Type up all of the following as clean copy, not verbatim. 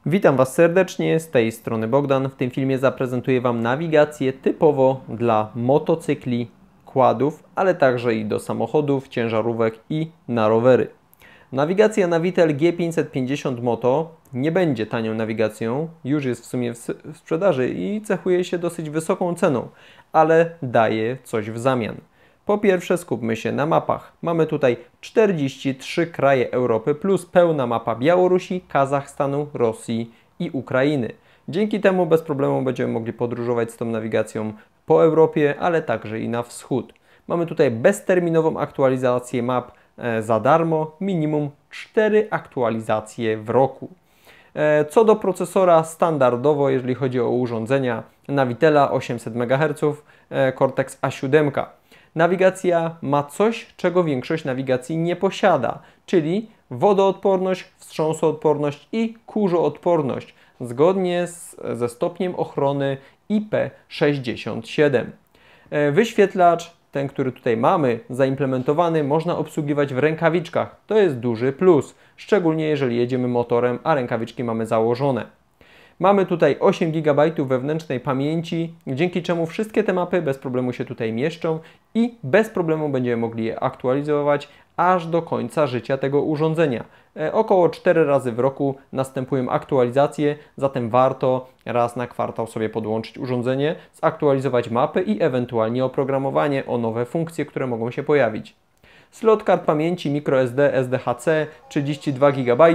Witam Was serdecznie, z tej strony Bogdan. W tym filmie zaprezentuję Wam nawigację typowo dla motocykli, quadów, ale także i do samochodów, ciężarówek i na rowery. Nawigacja Navitel G550 Moto nie będzie tanią nawigacją, już jest w sumie w sprzedaży i cechuje się dosyć wysoką ceną, ale daje coś w zamian. Po pierwsze skupmy się na mapach. Mamy tutaj 43 kraje Europy plus pełna mapa Białorusi, Kazachstanu, Rosji i Ukrainy. Dzięki temu bez problemu będziemy mogli podróżować z tą nawigacją po Europie, ale także i na wschód. Mamy tutaj bezterminową aktualizację map za darmo, minimum 4 aktualizacje w roku. Co do procesora, standardowo jeżeli chodzi o urządzenia Navitela 800 MHz, Cortex A7. Nawigacja ma coś, czego większość nawigacji nie posiada, czyli wodoodporność, wstrząsoodporność i kurzoodporność, zgodnie ze stopniem ochrony IP67. Wyświetlacz, ten, który tutaj mamy zaimplementowany, można obsługiwać w rękawiczkach. To jest duży plus, szczególnie jeżeli jedziemy motorem, a rękawiczki mamy założone. Mamy tutaj 8 GB wewnętrznej pamięci, dzięki czemu wszystkie te mapy bez problemu się tutaj mieszczą i bez problemu będziemy mogli je aktualizować aż do końca życia tego urządzenia. Około 4 razy w roku następują aktualizacje, zatem warto raz na kwartał sobie podłączyć urządzenie, zaktualizować mapy i ewentualnie oprogramowanie o nowe funkcje, które mogą się pojawić. Slot kart pamięci microSD SDHC 32 GB.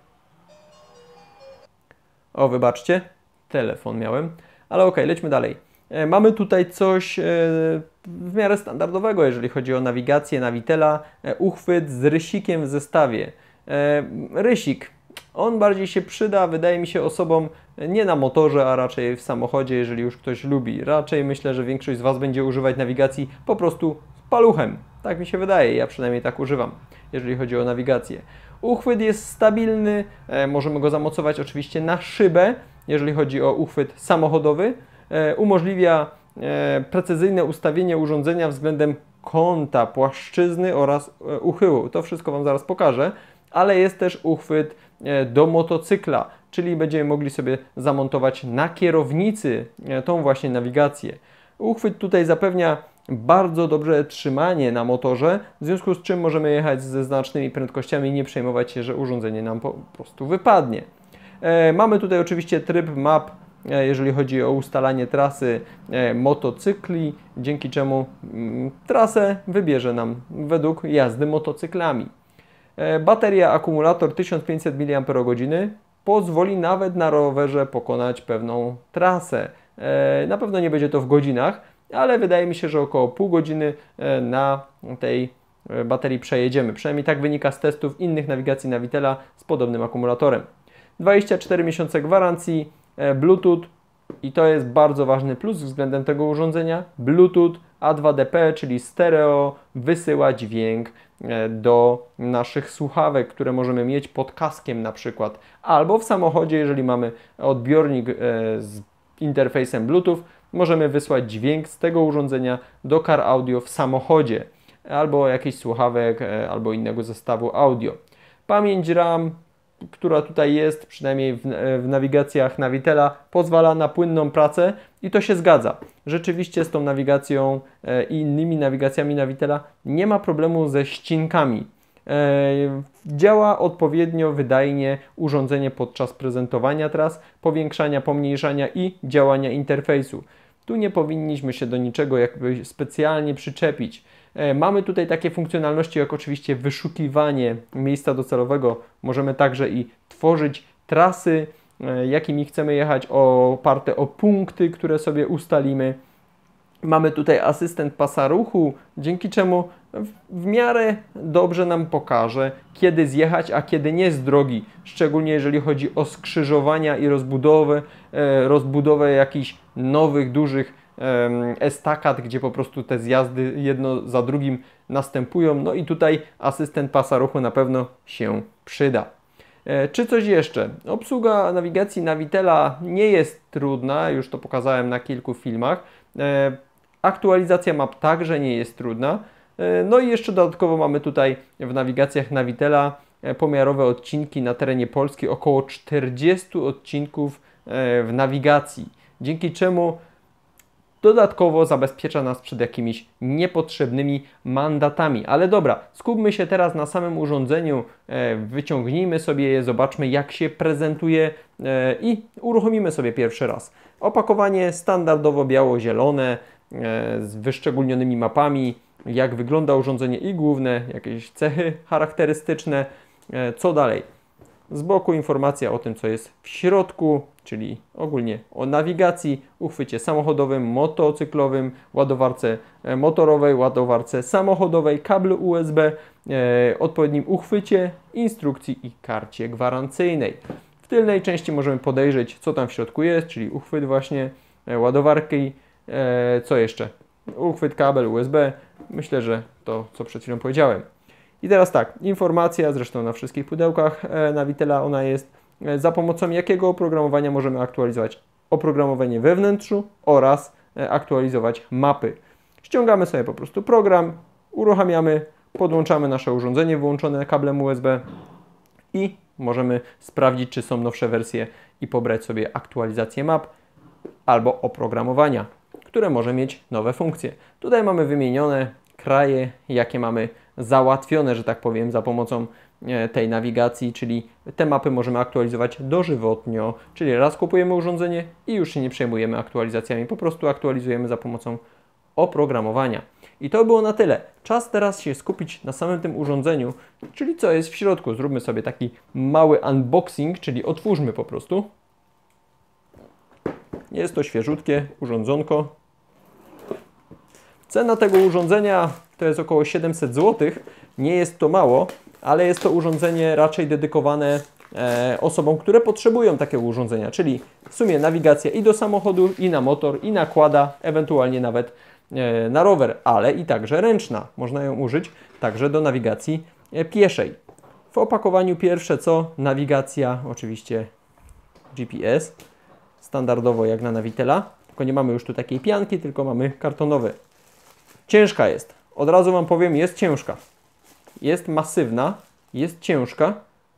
O, wybaczcie, telefon miałem, ale ok, lećmy dalej. Mamy tutaj coś w miarę standardowego, jeżeli chodzi o nawigację Navitela, uchwyt z rysikiem w zestawie. Rysik, on bardziej się przyda, wydaje mi się, osobom nie na motorze, a raczej w samochodzie, jeżeli już ktoś lubi. Raczej myślę, że większość z Was będzie używać nawigacji po prostu z paluchem. Tak mi się wydaje, ja przynajmniej tak używam, jeżeli chodzi o nawigację. Uchwyt jest stabilny, możemy go zamocować oczywiście na szybę, jeżeli chodzi o uchwyt samochodowy. Umożliwia precyzyjne ustawienie urządzenia względem kąta, płaszczyzny oraz uchyłu. To wszystko Wam zaraz pokażę, ale jest też uchwyt do motocykla, czyli będziemy mogli sobie zamontować na kierownicy tą właśnie nawigację. Uchwyt tutaj zapewnia bardzo dobrze trzymanie na motorze, w związku z czym możemy jechać ze znacznymi prędkościami i nie przejmować się, że urządzenie nam po prostu wypadnie. Mamy tutaj oczywiście tryb map, jeżeli chodzi o ustalanie trasy motocykli, dzięki czemu trasę wybierze nam według jazdy motocyklami. Bateria akumulator 1500 mAh pozwoli nawet na rowerze pokonać pewną trasę. Na pewno nie będzie to w godzinach, ale wydaje mi się, że około pół godziny na tej baterii przejedziemy. Przynajmniej tak wynika z testów innych nawigacji Navitela z podobnym akumulatorem. 24 miesiące gwarancji, Bluetooth i to jest bardzo ważny plus względem tego urządzenia. Bluetooth A2DP, czyli stereo, wysyła dźwięk do naszych słuchawek, które możemy mieć pod kaskiem na przykład, albo w samochodzie, jeżeli mamy odbiornik z interfejsem Bluetooth, możemy wysłać dźwięk z tego urządzenia do kar audio w samochodzie, albo jakichś słuchawek, albo innego zestawu audio. Pamięć RAM, która tutaj jest, przynajmniej w nawigacjach Navitela, pozwala na płynną pracę i to się zgadza. Rzeczywiście z tą nawigacją i innymi nawigacjami Navitela nie ma problemu ze ścinkami. Działa odpowiednio wydajnie urządzenie podczas prezentowania tras, powiększania, pomniejszania i działania interfejsu. Tu nie powinniśmy się do niczego jakby specjalnie przyczepić. Mamy tutaj takie funkcjonalności jak oczywiście wyszukiwanie miejsca docelowego. Możemy także i tworzyć trasy, jakimi chcemy jechać, oparte o punkty, które sobie ustalimy. Mamy tutaj asystent pasa ruchu, dzięki czemu w miarę dobrze nam pokaże, kiedy zjechać, a kiedy nie z drogi. Szczególnie jeżeli chodzi o skrzyżowania i rozbudowę jakichś nowych, dużych estakad, gdzie po prostu te zjazdy jedno za drugim następują. No i tutaj asystent pasa ruchu na pewno się przyda. Czy coś jeszcze? Obsługa nawigacji Navitela nie jest trudna, już to pokazałem na kilku filmach. Aktualizacja map także nie jest trudna. No i jeszcze dodatkowo mamy tutaj w nawigacjach Navitela pomiarowe odcinki na terenie Polski, około 40 odcinków w nawigacji, dzięki czemu dodatkowo zabezpiecza nas przed jakimiś niepotrzebnymi mandatami. Ale dobra, skupmy się teraz na samym urządzeniu, wyciągnijmy sobie je, zobaczmy jak się prezentuje i uruchomimy sobie pierwszy raz. Opakowanie standardowo biało-zielone z wyszczególnionymi mapami, jak wygląda urządzenie i główne jakieś cechy charakterystyczne. Co dalej? Z boku informacja o tym, co jest w środku, czyli ogólnie o nawigacji, uchwycie samochodowym, motocyklowym, ładowarce motorowej, ładowarce samochodowej, kablu USB, odpowiednim uchwycie, instrukcji i karcie gwarancyjnej. W tylnej części możemy podejrzeć, co tam w środku jest, czyli uchwyt właśnie, ładowarki, co jeszcze? Uchwyt, kabel USB. Myślę, że to, co przed chwilą powiedziałem. I teraz tak, informacja, zresztą na wszystkich pudełkach Navitela ona jest, za pomocą jakiego oprogramowania możemy aktualizować oprogramowanie we wnętrzu oraz aktualizować mapy. Ściągamy sobie po prostu program, uruchamiamy, podłączamy nasze urządzenie włączone kablem USB i możemy sprawdzić, czy są nowsze wersje i pobrać sobie aktualizację map albo oprogramowania, które może mieć nowe funkcje. Tutaj mamy wymienione kraje, jakie mamy załatwione, że tak powiem, za pomocą tej nawigacji, czyli te mapy możemy aktualizować dożywotnio, czyli raz kupujemy urządzenie i już się nie przejmujemy aktualizacjami, po prostu aktualizujemy za pomocą oprogramowania. I to było na tyle. Czas teraz się skupić na samym tym urządzeniu, czyli co jest w środku. Zróbmy sobie taki mały unboxing, czyli otwórzmy po prostu. Jest to świeżutkie urządzonko. Cena tego urządzenia to jest około 700 zł. Nie jest to mało, ale jest to urządzenie raczej dedykowane osobom, które potrzebują takiego urządzenia, czyli w sumie nawigacja i do samochodu, i na motor, i na quada, ewentualnie nawet na rower, ale i także ręczna. Można ją użyć także do nawigacji pieszej. W opakowaniu pierwsze co? Nawigacja, oczywiście GPS, standardowo jak na Navitela, tylko nie mamy już tu takiej pianki, tylko mamy kartonowe. Ciężka jest. Od razu Wam powiem, jest ciężka. Jest masywna, jest ciężka.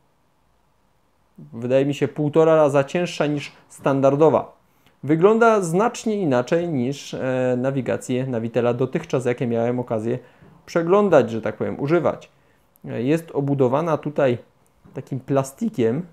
Wydaje mi się 1,5 raza cięższa niż standardowa. Wygląda znacznie inaczej niż nawigacje Navitela dotychczas, jakie miałem okazję przeglądać, że tak powiem, używać. Jest obudowana tutaj takim plastikiem.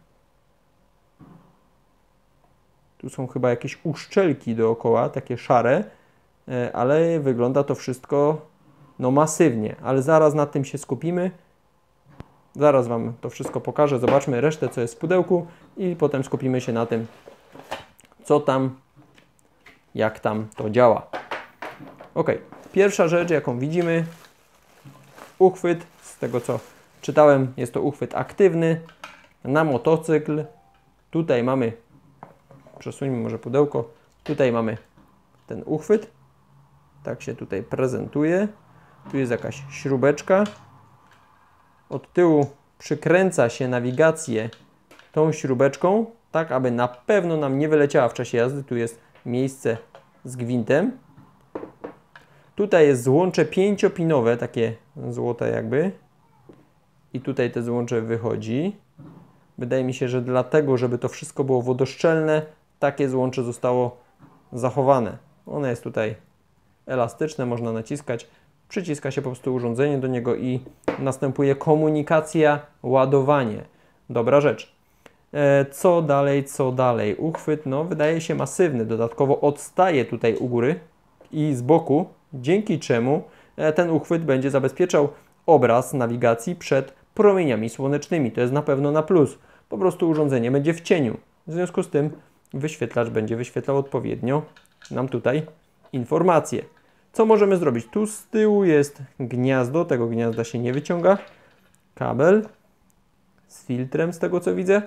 Tu są chyba jakieś uszczelki dookoła, takie szare, ale wygląda to wszystko no masywnie, ale zaraz nad tym się skupimy. Zaraz Wam to wszystko pokażę, zobaczmy resztę, co jest w pudełku i potem skupimy się na tym, co tam, jak tam to działa. Ok, pierwsza rzecz, jaką widzimy, uchwyt, z tego co czytałem, jest to uchwyt aktywny na motocykl. Tutaj mamy, przesuńmy może pudełko, tutaj mamy ten uchwyt, tak się tutaj prezentuje. Tu jest jakaś śrubeczka. Od tyłu przykręca się nawigację tą śrubeczką, tak aby na pewno nam nie wyleciała w czasie jazdy. Tu jest miejsce z gwintem. Tutaj jest złącze 5-pinowe, takie złote jakby. I tutaj te złącze wychodzi. Wydaje mi się, że dlatego, żeby to wszystko było wodoszczelne, takie złącze zostało zachowane. One jest tutaj elastyczne, można naciskać. Przyciska się po prostu urządzenie do niego i następuje komunikacja, ładowanie. Dobra rzecz. Co dalej, co dalej? Uchwyt, no wydaje się masywny. Dodatkowo odstaje tutaj u góry i z boku, dzięki czemu ten uchwyt będzie zabezpieczał obraz nawigacji przed promieniami słonecznymi. To jest na pewno na plus. Po prostu urządzenie będzie w cieniu. W związku z tym wyświetlacz będzie wyświetlał odpowiednio nam tutaj informacje. Co możemy zrobić? Tu z tyłu jest gniazdo, tego gniazda się nie wyciąga. Kabel z filtrem, z tego co widzę.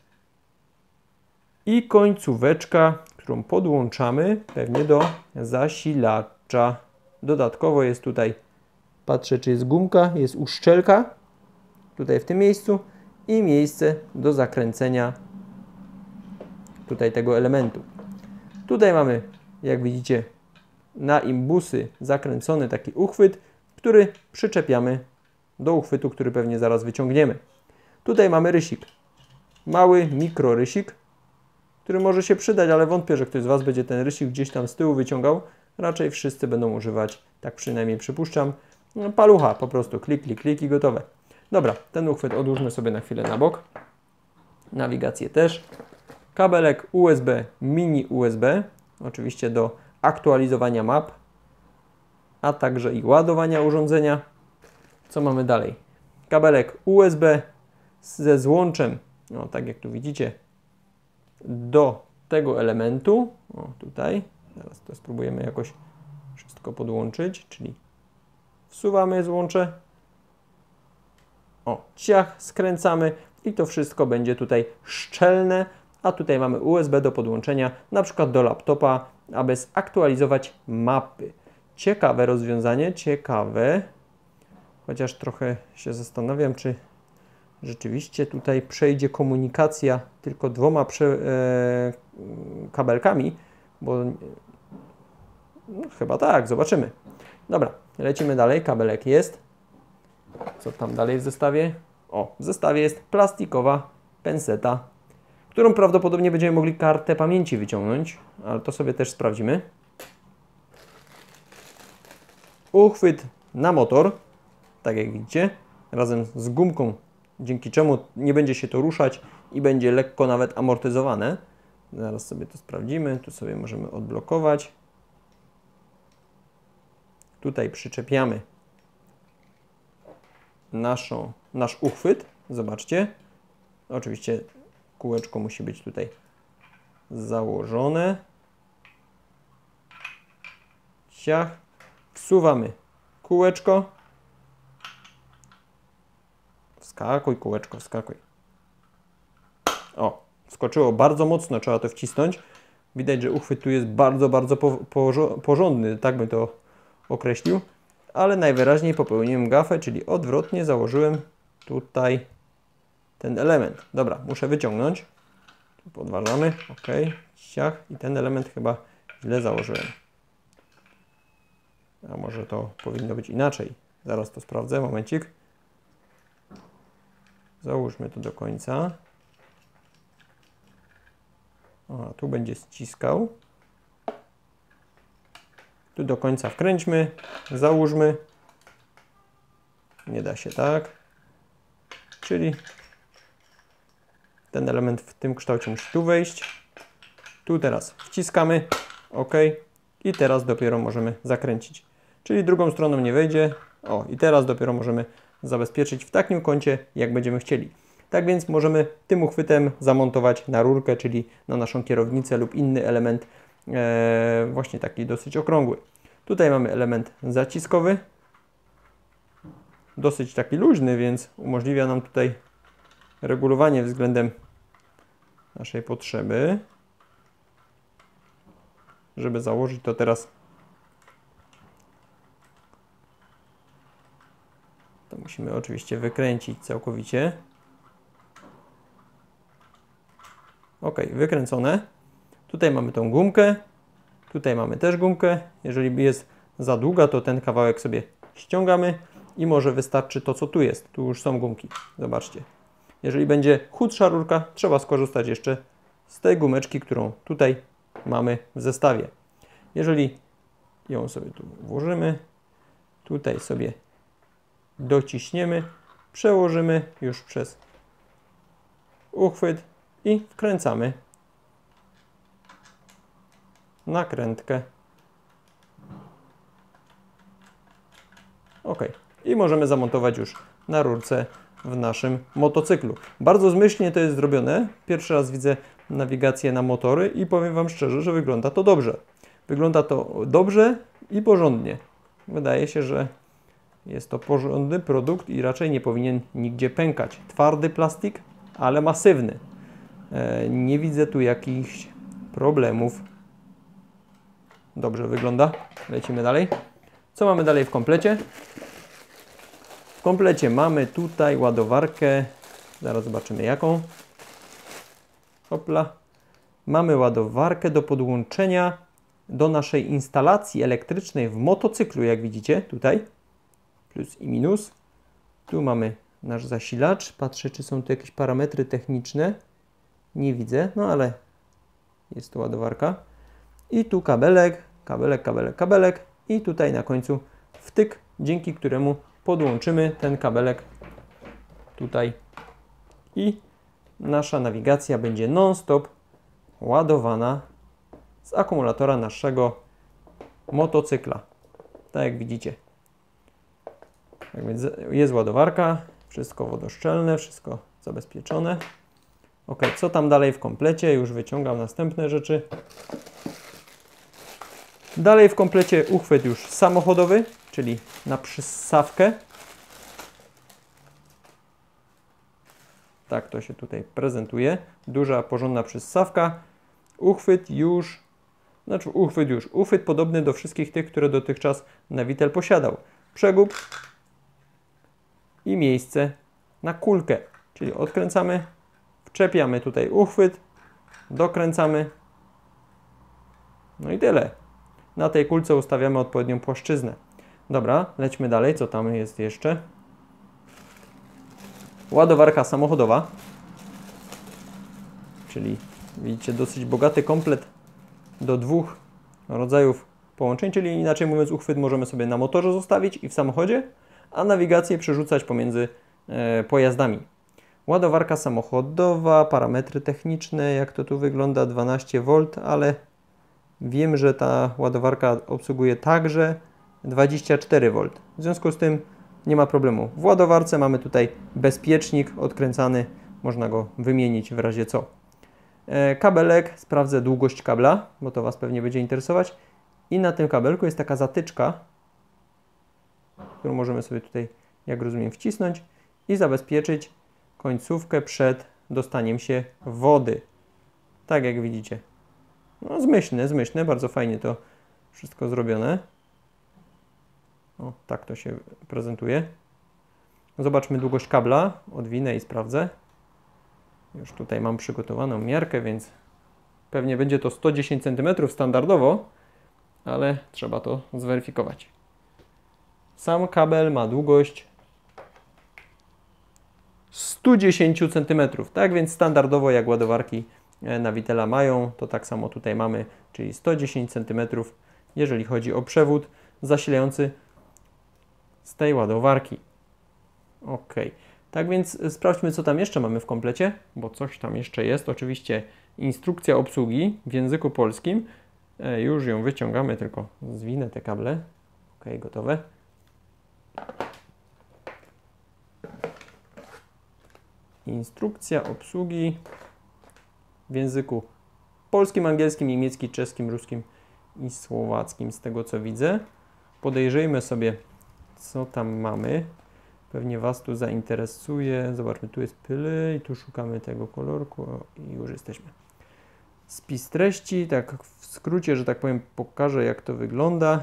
I końcóweczka, którą podłączamy pewnie do zasilacza. Dodatkowo jest tutaj, patrzę czy jest gumka, jest uszczelka. Tutaj w tym miejscu i miejsce do zakręcenia tutaj tego elementu. Tutaj mamy, jak widzicie, na imbusy zakręcony taki uchwyt, który przyczepiamy do uchwytu, który pewnie zaraz wyciągniemy. Tutaj mamy rysik. Mały mikrorysik, który może się przydać, ale wątpię, że ktoś z Was będzie ten rysik gdzieś tam z tyłu wyciągał. Raczej wszyscy będą używać, tak przynajmniej przypuszczam, palucha, po prostu klik, klik, klik i gotowe. Dobra, ten uchwyt odłóżmy sobie na chwilę na bok. Nawigację też. Kabelek USB, mini USB, oczywiście do aktualizowania map, a także i ładowania urządzenia. Co mamy dalej? Kabelek USB ze złączem, no tak jak tu widzicie, do tego elementu. O, tutaj. Teraz to spróbujemy jakoś wszystko podłączyć, czyli wsuwamy złącze. O, ciach, skręcamy i to wszystko będzie tutaj szczelne, a tutaj mamy USB do podłączenia, na przykład do laptopa, aby zaktualizować mapy. Ciekawe rozwiązanie, ciekawe, chociaż trochę się zastanawiam, czy rzeczywiście tutaj przejdzie komunikacja tylko dwoma kabelkami, bo no, chyba tak, zobaczymy. Dobra, lecimy dalej, kabelek jest. Co tam dalej w zestawie? O, w zestawie jest plastikowa penseta, którą prawdopodobnie będziemy mogli kartę pamięci wyciągnąć, ale to sobie też sprawdzimy. Uchwyt na motor, tak jak widzicie, razem z gumką, dzięki czemu nie będzie się to ruszać i będzie lekko nawet amortyzowane. Zaraz sobie to sprawdzimy, tu sobie możemy odblokować. Tutaj przyczepiamy nasz uchwyt, zobaczcie. Oczywiście kółeczko musi być tutaj założone. Ciach. Wsuwamy kółeczko. Wskakuj kółeczko, wskakuj. O, wskoczyło bardzo mocno, trzeba to wcisnąć. Widać, że uchwyt tu jest bardzo, bardzo porządny, tak bym to określił. Ale najwyraźniej popełniłem gafę, czyli odwrotnie założyłem tutaj ten element. Dobra, muszę wyciągnąć. Tu podważamy, ok, ciach i ten element chyba źle założyłem. A może to powinno być inaczej. Zaraz to sprawdzę, momencik. Załóżmy to do końca. O, tu będzie ściskał. Tu do końca wkręćmy, załóżmy. Nie da się tak. Czyli ten element w tym kształcie musi tu wejść. Tu teraz wciskamy, ok. I teraz dopiero możemy zakręcić. Czyli drugą stroną nie wejdzie. O, i teraz dopiero możemy zabezpieczyć w takim kącie, jak będziemy chcieli. Tak więc możemy tym uchwytem zamontować na rurkę, czyli na naszą kierownicę lub inny element, właśnie taki dosyć okrągły. Tutaj mamy element zaciskowy, dosyć taki luźny, więc umożliwia nam tutaj regulowanie względem naszej potrzeby. Żeby założyć to teraz, to musimy oczywiście wykręcić całkowicie. Ok, wykręcone. Tutaj mamy tą gumkę. Tutaj mamy też gumkę. Jeżeli jest za długa, to ten kawałek sobie ściągamy i może wystarczy to, co tu jest. Tu już są gumki. Zobaczcie. Jeżeli będzie chudsza rurka, trzeba skorzystać jeszcze z tej gumeczki, którą tutaj mamy w zestawie. Jeżeli ją sobie tu włożymy, tutaj sobie dociśniemy, przełożymy już przez uchwyt i wkręcamy nakrętkę. Ok. I możemy zamontować już na rurce w naszym motocyklu. Bardzo zmyślnie to jest zrobione. Pierwszy raz widzę nawigację na motory i powiem Wam szczerze, że wygląda to dobrze. Wygląda to dobrze i porządnie. Wydaje się, że jest to porządny produkt i raczej nie powinien nigdzie pękać. Twardy plastik, ale masywny. Nie widzę tu jakichś problemów. Dobrze wygląda. Lecimy dalej. Co mamy dalej w komplecie? W komplecie mamy tutaj ładowarkę. Zaraz zobaczymy jaką. Hopla. Mamy ładowarkę do podłączenia do naszej instalacji elektrycznej w motocyklu, jak widzicie tutaj. Plus i minus. Tu mamy nasz zasilacz. Patrzę, czy są tu jakieś parametry techniczne. Nie widzę, no ale jest tu ładowarka. I tu kabelek, kabelek, kabelek, kabelek i tutaj na końcu wtyk, dzięki któremu podłączymy ten kabelek tutaj i nasza nawigacja będzie non-stop ładowana z akumulatora naszego motocykla. Tak jak widzicie. Tak więc jest ładowarka, wszystko wodoszczelne, wszystko zabezpieczone. Ok, co tam dalej w komplecie? Już wyciągam następne rzeczy. Dalej w komplecie uchwyt już samochodowy, czyli na przyssawkę. Tak to się tutaj prezentuje. Duża, porządna przyssawka. Uchwyt podobny do wszystkich tych, które dotychczas Navitel posiadał. Przegub i miejsce na kulkę. Czyli odkręcamy, wczepiamy tutaj uchwyt, dokręcamy. No i tyle. Na tej kulce ustawiamy odpowiednią płaszczyznę. Dobra, lećmy dalej. Co tam jest jeszcze? Ładowarka samochodowa. Czyli widzicie, dosyć bogaty komplet do dwóch rodzajów połączeń, czyli inaczej mówiąc, uchwyt możemy sobie na motorze zostawić i w samochodzie, a nawigację przerzucać pomiędzy pojazdami. Ładowarka samochodowa, parametry techniczne, jak to tu wygląda, 12 V, ale wiem, że ta ładowarka obsługuje także 24 V. W związku z tym nie ma problemu. W ładowarce mamy tutaj bezpiecznik odkręcany, można go wymienić w razie co. Kabelek, sprawdzę długość kabla, bo to Was pewnie będzie interesować. I na tym kabelku jest taka zatyczka, którą możemy sobie tutaj, jak rozumiem, wcisnąć i zabezpieczyć końcówkę przed dostaniem się wody. Tak jak widzicie. No zmyślne, bardzo fajnie to wszystko zrobione. O, tak to się prezentuje. Zobaczmy długość kabla, odwinę i sprawdzę. Już tutaj mam przygotowaną miarkę, więc pewnie będzie to 110 cm standardowo, ale trzeba to zweryfikować. Sam kabel ma długość 110 cm. Tak więc standardowo jak ładowarki Navitela mają, to tak samo tutaj mamy, czyli 110 cm, jeżeli chodzi o przewód zasilający z tej ładowarki. Ok. Tak więc sprawdźmy, co tam jeszcze mamy w komplecie, bo coś tam jeszcze jest. Oczywiście instrukcja obsługi w języku polskim. Już ją wyciągamy, tylko zwinę te kable. Ok, gotowe. Instrukcja obsługi w języku polskim, angielskim, niemieckim, czeskim, ruskim i słowackim, z tego co widzę. Podejrzyjmy sobie, co tam mamy. Pewnie Was tu zainteresuje. Zobaczmy, tu jest pyle i tu szukamy tego kolorku. O, i już jesteśmy. Spis treści, tak w skrócie, że tak powiem, pokażę, jak to wygląda.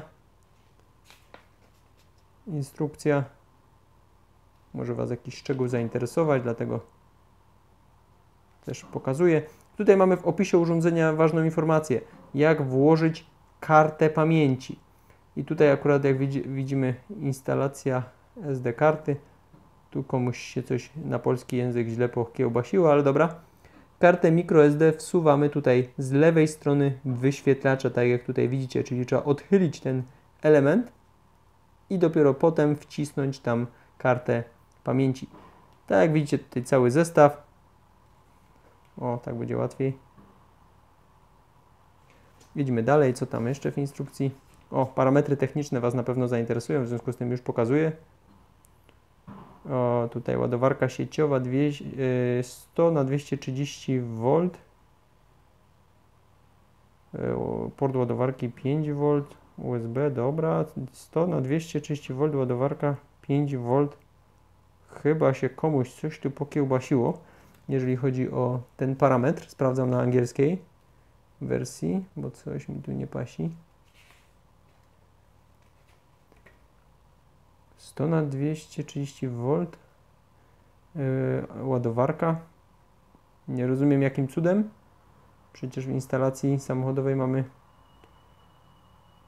Instrukcja. Może Was jakiś szczegół zainteresować, dlatego też pokazuję. Tutaj mamy w opisie urządzenia ważną informację, jak włożyć kartę pamięci. I tutaj akurat, jak widzimy, instalacja SD karty. Tu komuś się coś na polski język źle pokiełbasiło, ale dobra. Kartę microSD wsuwamy tutaj z lewej strony wyświetlacza, tak jak tutaj widzicie, czyli trzeba odchylić ten element i dopiero potem wcisnąć tam kartę pamięci. Tak jak widzicie, tutaj cały zestaw. O, tak będzie łatwiej. Idźmy dalej, co tam jeszcze w instrukcji. O, parametry techniczne Was na pewno zainteresują, w związku z tym już pokazuję. O, tutaj ładowarka sieciowa 100 na 230 V. Port ładowarki 5 V. USB, dobra. 100 na 230 V ładowarka 5 V. Chyba się komuś coś tu pokiełbasiło, jeżeli chodzi o ten parametr. Sprawdzam na angielskiej wersji, bo coś mi tu nie pasi. 100 na 230 V ładowarka. Nie rozumiem, jakim cudem. Przecież w instalacji samochodowej mamy...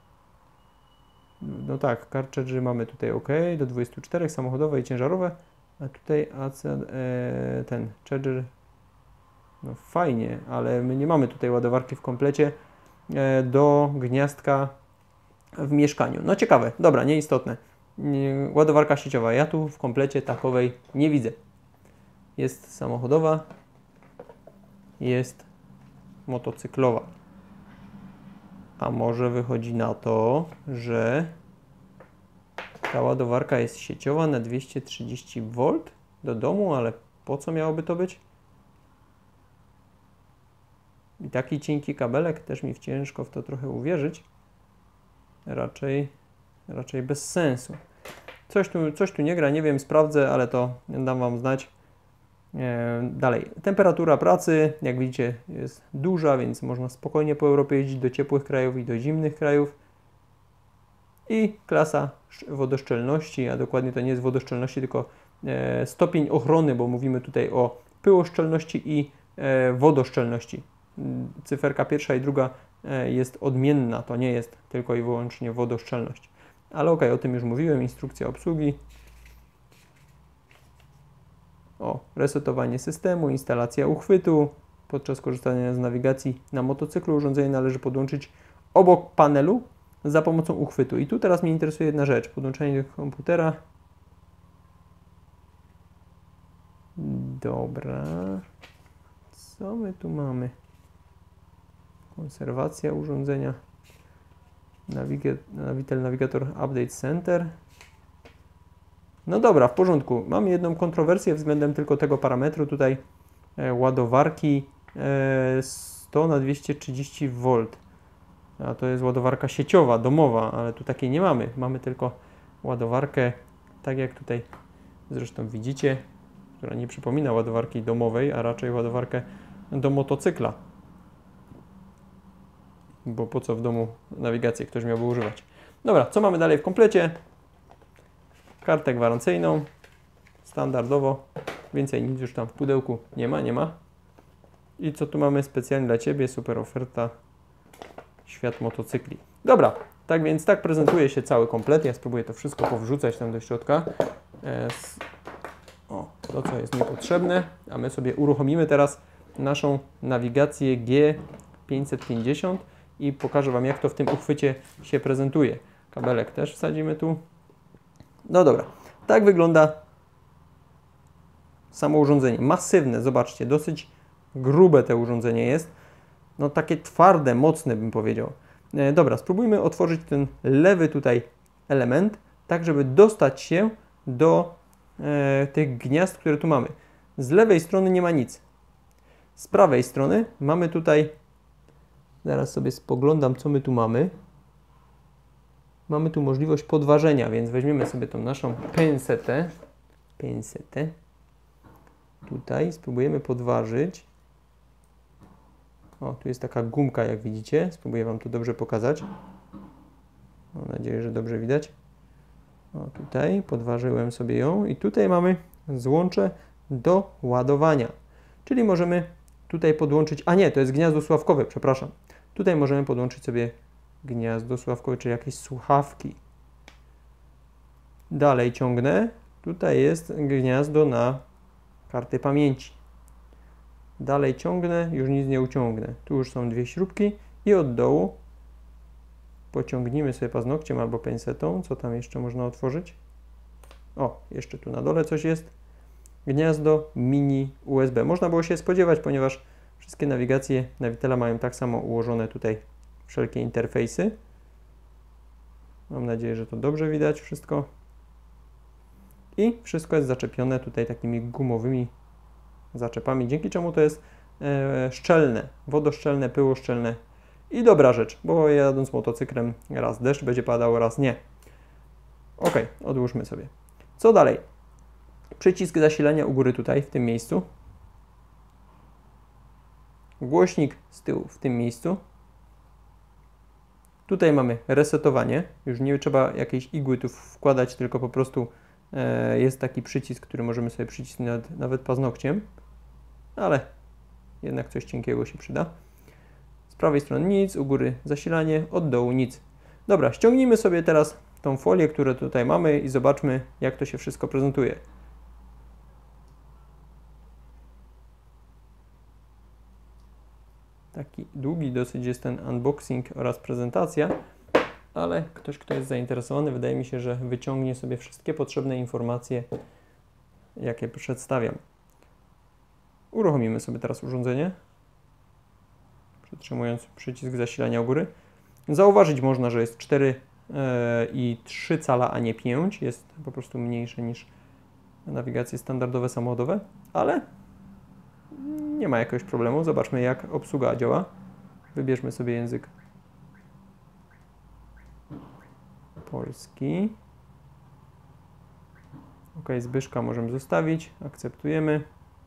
No tak, cartridge mamy tutaj OK, do 24, samochodowe i ciężarowe. A tutaj ten charger, no fajnie, ale my nie mamy tutaj ładowarki w komplecie do gniazdka w mieszkaniu. No ciekawe, dobra, nieistotne. Ładowarka sieciowa, ja tu w komplecie takowej nie widzę. Jest samochodowa, jest motocyklowa. A może wychodzi na to, że ta ładowarka jest sieciowa na 230 V do domu, ale po co miałoby to być? I taki cienki kabelek, też mi ciężko w to trochę uwierzyć. Raczej bez sensu. Coś tu nie gra, nie wiem, sprawdzę, ale to dam Wam znać. Dalej, temperatura pracy, jak widzicie, jest duża, więc można spokojnie po Europie jeździć do ciepłych krajów i do zimnych krajów. I klasa wodoszczelności, a dokładnie to nie jest wodoszczelności, tylko stopień ochrony, bo mówimy tutaj o pyłoszczelności i wodoszczelności. Cyferka pierwsza i druga jest odmienna, to nie jest tylko i wyłącznie wodoszczelność. Ale ok, o tym już mówiłem, instrukcja obsługi. O, resetowanie systemu, instalacja uchwytu. Podczas korzystania z nawigacji na motocyklu urządzenie należy podłączyć obok panelu za pomocą uchwytu. I tu teraz mnie interesuje jedna rzecz. Podłączenie do komputera. Dobra. Co my tu mamy? Konserwacja urządzenia. Navigator Update Center. No dobra, w porządku. Mam jedną kontrowersję względem tylko tego parametru tutaj ładowarki 100 na 230 V. A to jest ładowarka sieciowa, domowa, ale tu takiej nie mamy. Mamy tylko ładowarkę, tak jak tutaj zresztą widzicie, która nie przypomina ładowarki domowej, a raczej ładowarkę do motocykla. Bo po co w domu nawigację ktoś miałby używać. Dobra, co mamy dalej w komplecie? Kartę gwarancyjną, standardowo, więcej nic już tam w pudełku nie ma. I co tu mamy specjalnie dla Ciebie? Super oferta, świat motocykli. Dobra, tak więc tak prezentuje się cały komplet. Ja spróbuję to wszystko powrzucać tam do środka. O, to co jest niepotrzebne, a my sobie uruchomimy teraz naszą nawigację G550 i pokażę Wam, jak to w tym uchwycie się prezentuje. Kabelek też wsadzimy tu. No dobra, tak wygląda samo urządzenie. Masywne, zobaczcie, dosyć grube to urządzenie jest. No takie twarde, mocne bym powiedział. Dobra, spróbujmy otworzyć ten lewy tutaj element, tak żeby dostać się do tych gniazd, które tu mamy. Z lewej strony nie ma nic. Z prawej strony mamy tutaj, zaraz sobie spoglądam, co my tu mamy. Mamy tu możliwość podważenia, więc weźmiemy sobie tą naszą pensetę. Tutaj spróbujemy podważyć. O, tu jest taka gumka, jak widzicie. Spróbuję Wam to dobrze pokazać. Mam nadzieję, że dobrze widać. O, tutaj podważyłem sobie ją i tutaj mamy złącze do ładowania. Czyli możemy tutaj podłączyć, a nie, to jest gniazdo słuchawkowe, przepraszam. Tutaj możemy podłączyć sobie gniazdo słuchawkowe, czy jakieś słuchawki. Dalej ciągnę. Tutaj jest gniazdo na karty pamięci. Dalej ciągnę, już nic nie uciągnę. Tu już są dwie śrubki i od dołu pociągnijmy sobie paznokciem albo pensetą. Co tam jeszcze można otworzyć? O, jeszcze tu na dole coś jest. Gniazdo mini USB. Można było się spodziewać, ponieważ wszystkie nawigacje Navitela mają tak samo ułożone tutaj wszelkie interfejsy. Mam nadzieję, że to dobrze widać wszystko. I wszystko jest zaczepione tutaj takimi gumowymi zaczepami, dzięki czemu to jest szczelne, wodoszczelne, pyłoszczelne i dobra rzecz, bo jadąc motocyklem raz deszcz będzie padał, raz nie. Ok, odłóżmy sobie. Co dalej? Przycisk zasilania u góry tutaj, w tym miejscu. Głośnik z tyłu, w tym miejscu. Tutaj mamy resetowanie. Już nie trzeba jakiejś igły tu wkładać, tylko po prostu jest taki przycisk, który możemy sobie przycisnąć nawet paznokciem. Ale jednak coś cienkiego się przyda. Z prawej strony nic, u góry zasilanie, od dołu nic. Dobra, ściągnijmy sobie teraz tą folię, którą tutaj mamy i zobaczmy, jak to się wszystko prezentuje. długi dosyć jest ten unboxing oraz prezentacja, ale ktoś, kto jest zainteresowany, wydaje mi się, że wyciągnie sobie wszystkie potrzebne informacje, jakie przedstawiam. Uruchomimy sobie teraz urządzenie, przytrzymując przycisk zasilania u góry. Zauważyć można, że jest 4,3 cala, a nie 5. Jest po prostu mniejsze niż nawigacje standardowe samochodowe, ale nie ma jakiegoś problemu. Zobaczmy, jak obsługa działa. Wybierzmy sobie język polski. OK, Zbyszka możemy zostawić. Akceptujemy.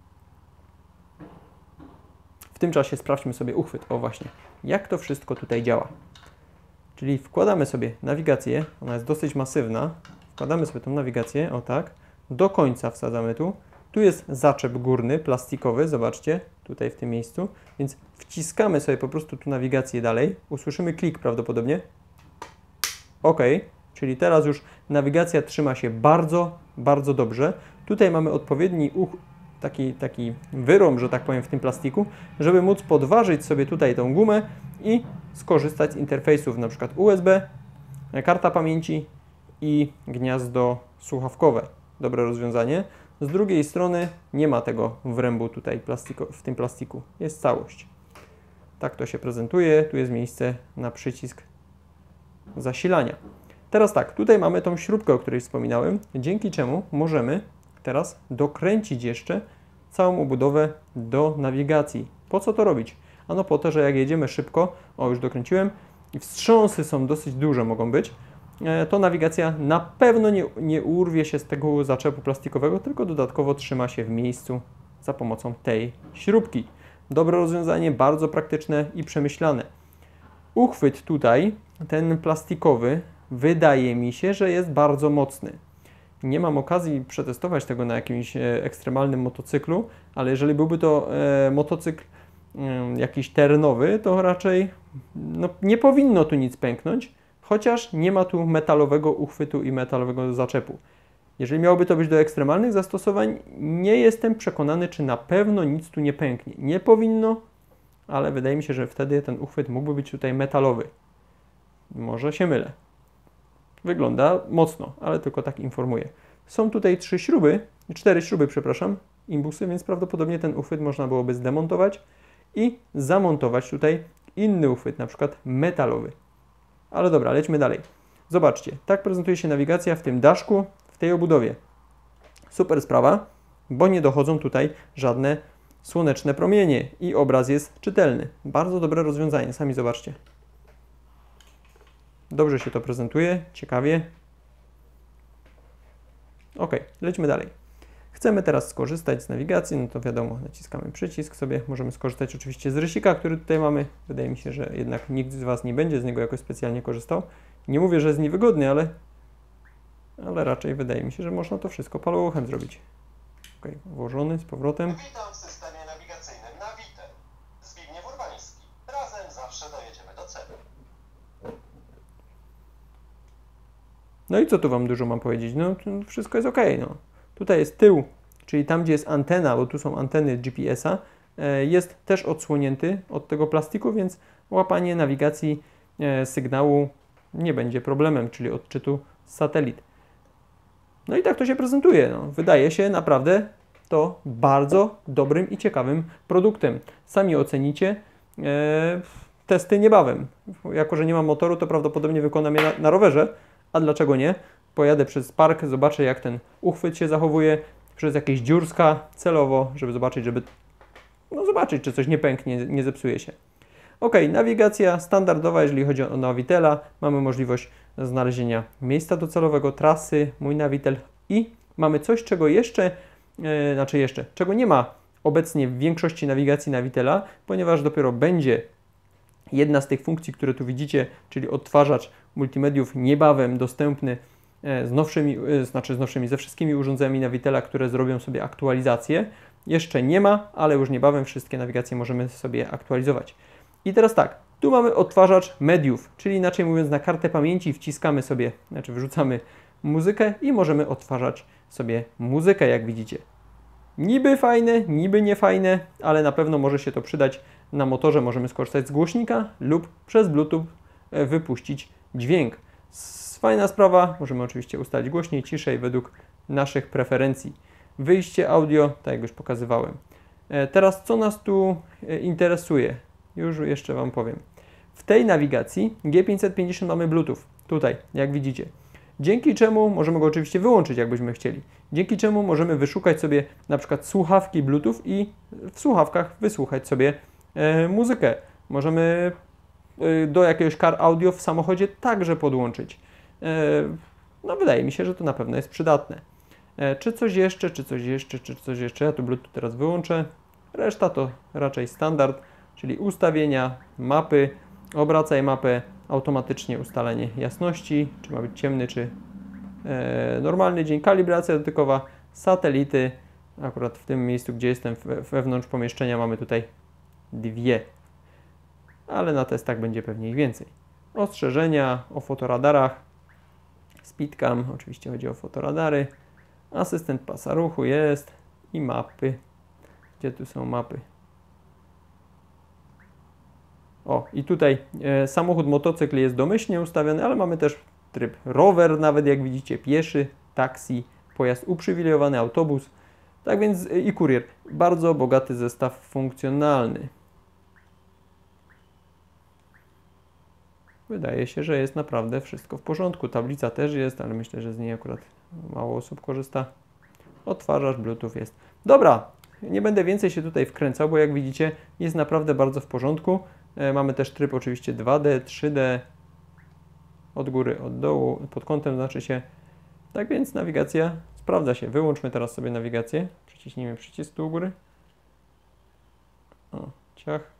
W tym czasie sprawdźmy sobie uchwyt. O właśnie, jak to wszystko tutaj działa. Czyli wkładamy sobie nawigację, ona jest dosyć masywna. Wkładamy sobie tą nawigację, o tak. Do końca wsadzamy tu. Tu jest zaczep górny, plastikowy, zobaczcie, tutaj w tym miejscu. Więc wciskamy sobie po prostu tu nawigację dalej. Usłyszymy klik prawdopodobnie. OK, czyli teraz już nawigacja trzyma się bardzo, bardzo dobrze. Tutaj mamy odpowiedni taki wyrąb, że tak powiem, w tym plastiku, żeby móc podważyć sobie tutaj tą gumę i skorzystać z interfejsów, na przykład USB, karta pamięci i gniazdo słuchawkowe. Dobre rozwiązanie. Z drugiej strony nie ma tego wrębu tutaj w tym plastiku. Jest całość. Tak to się prezentuje. Tu jest miejsce na przycisk zasilania. Teraz tak, tutaj mamy tą śrubkę, o której wspominałem, dzięki czemu możemy teraz dokręcić jeszcze całą obudowę do nawigacji. Po co to robić? Ano po to, że jak jedziemy szybko, o już dokręciłem, i wstrząsy są dosyć duże, mogą być, to nawigacja na pewno nie urwie się z tego zaczepu plastikowego, tylko dodatkowo trzyma się w miejscu za pomocą tej śrubki. Dobre rozwiązanie, bardzo praktyczne i przemyślane. Uchwyt tutaj, ten plastikowy, wydaje mi się, że jest bardzo mocny. Nie mam okazji przetestować tego na jakimś ekstremalnym motocyklu, ale jeżeli byłby to motocykl jakiś terenowy, to raczej nie powinno tu nic pęknąć, chociaż nie ma tu metalowego uchwytu i metalowego zaczepu. Jeżeli miałoby to być do ekstremalnych zastosowań, nie jestem przekonany, czy na pewno nic tu nie pęknie. Nie powinno, ale wydaje mi się, że wtedy ten uchwyt mógłby być tutaj metalowy. Może się mylę. Wygląda mocno, ale tylko tak informuję. Są tutaj 4 śruby, przepraszam, imbusy, więc prawdopodobnie ten uchwyt można byłoby zdemontować i zamontować tutaj inny uchwyt, na przykład metalowy. Ale dobra, lećmy dalej. Zobaczcie, tak prezentuje się nawigacja w tym daszku, w tej obudowie. Super sprawa, bo nie dochodzą tutaj żadne słoneczne promienie i obraz jest czytelny. Bardzo dobre rozwiązanie, sami zobaczcie. Dobrze się to prezentuje, ciekawie. OK, lećmy dalej. Chcemy teraz skorzystać z nawigacji, no to wiadomo, naciskamy przycisk sobie. Możemy skorzystać oczywiście z rysika, który tutaj mamy. Wydaje mi się, że jednak nikt z Was nie będzie z niego jakoś specjalnie korzystał. Nie mówię, że jest niewygodny, ale raczej wydaje mi się, że można to wszystko paluchem zrobić. OK, włożony z powrotem. Witam w systemie nawigacyjnym Navitel. Zbigniew Urbański. Razem zawsze dojedziemy do celu. No i co tu Wam dużo mam powiedzieć? No wszystko jest OK. No. Tutaj jest tył, czyli tam, gdzie jest antena, bo tu są anteny GPS-a, jest też odsłonięty od tego plastiku, więc łapanie nawigacji sygnału nie będzie problemem, czyli odczytu z satelit. No i tak to się prezentuje. No. Wydaje się naprawdę to bardzo dobrym i ciekawym produktem. Sami ocenicie. Testy niebawem. Jako że nie mam motoru, to prawdopodobnie wykonam je na rowerze. A dlaczego nie? Pojadę przez park, zobaczę, jak ten uchwyt się zachowuje, przez jakieś dziurska celowo, żeby zobaczyć, czy coś nie pęknie, nie zepsuje się. OK, nawigacja standardowa, jeżeli chodzi o Navitela. Mamy możliwość znalezienia miejsca docelowego, trasy, mój Navitel i mamy coś, czego czego nie ma obecnie w większości nawigacji Navitela, ponieważ dopiero będzie jedna z tych funkcji, które tu widzicie, czyli odtwarzacz multimediów niebawem dostępny ze wszystkimi urządzeniami Navitela, które zrobią sobie aktualizację. Jeszcze nie ma, ale już niebawem wszystkie nawigacje możemy sobie aktualizować. I teraz tak, tu mamy odtwarzacz mediów, czyli inaczej mówiąc na kartę pamięci wciskamy sobie, wyrzucamy muzykę i możemy odtwarzać sobie muzykę, jak widzicie. Niby fajne, niby nie fajne, ale na pewno może się to przydać na motorze możemy skorzystać z głośnika lub przez Bluetooth wypuścić dźwięk. Fajna sprawa, możemy oczywiście ustalić głośniej, ciszej według naszych preferencji. Wyjście audio, tak jak już pokazywałem. Teraz co nas tu interesuje? Już jeszcze Wam powiem. W tej nawigacji G550 mamy Bluetooth, tutaj jak widzicie. Dzięki czemu możemy go oczywiście wyłączyć, jakbyśmy chcieli. Dzięki czemu możemy wyszukać sobie na przykład słuchawki Bluetooth i w słuchawkach wysłuchać sobie muzykę. Możemy do jakiegoś car audio w samochodzie także podłączyć. No wydaje mi się, że to na pewno jest przydatne. Czy coś jeszcze? Ja tu Bluetooth teraz wyłączę. Reszta to raczej standard, czyli ustawienia, mapy, obracaj mapę, automatycznie ustalenie jasności, czy ma być ciemny, czy normalny dzień, kalibracja dotykowa, satelity. Akurat w tym miejscu, gdzie jestem wewnątrz pomieszczenia, mamy tutaj dwie, ale na testach będzie pewnie ich więcej. Ostrzeżenia o fotoradarach, speedcam, oczywiście chodzi o fotoradary, asystent pasa ruchu jest i mapy. Gdzie tu są mapy? O, i tutaj samochód, motocykl jest domyślnie ustawiony, ale mamy też tryb rower, nawet jak widzicie, pieszy, taksi, pojazd uprzywilejowany, autobus, tak więc i kurier. Bardzo bogaty zestaw funkcjonalny. Wydaje się, że jest naprawdę wszystko w porządku. Tablica też jest, ale myślę, że z niej akurat mało osób korzysta. Odtwarzacz Bluetooth jest. Dobra, nie będę więcej się tutaj wkręcał, bo jak widzicie jest naprawdę bardzo w porządku. Mamy też tryb oczywiście 2D, 3D, od góry, od dołu, pod kątem znaczy się. Tak więc nawigacja sprawdza się. Wyłączmy teraz sobie nawigację. Przyciśnijmy przycisk tu u góry. O, ciach.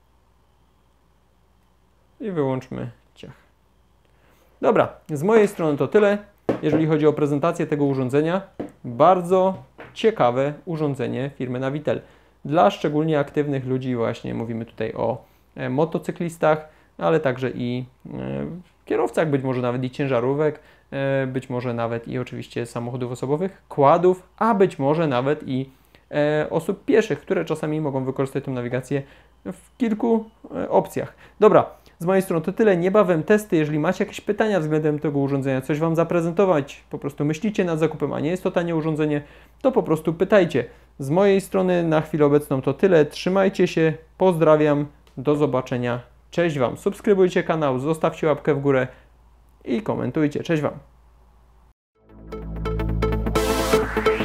I wyłączmy ciach. Dobra, z mojej strony to tyle. Jeżeli chodzi o prezentację tego urządzenia, bardzo ciekawe urządzenie firmy Navitel. Dla szczególnie aktywnych ludzi, właśnie mówimy tutaj o motocyklistach, ale także i kierowcach, być może nawet i ciężarówek, być może nawet i oczywiście samochodów osobowych, quadów, a być może nawet i osób pieszych, które czasami mogą wykorzystać tę nawigację w kilku opcjach. Dobra, z mojej strony to tyle. Niebawem testy. Jeżeli macie jakieś pytania względem tego urządzenia, coś Wam zaprezentować, po prostu myślicie nad zakupem, a nie jest to tanie urządzenie, to po prostu pytajcie. Z mojej strony na chwilę obecną to tyle. Trzymajcie się, pozdrawiam, do zobaczenia. Cześć Wam. Subskrybujcie kanał, zostawcie łapkę w górę i komentujcie. Cześć Wam.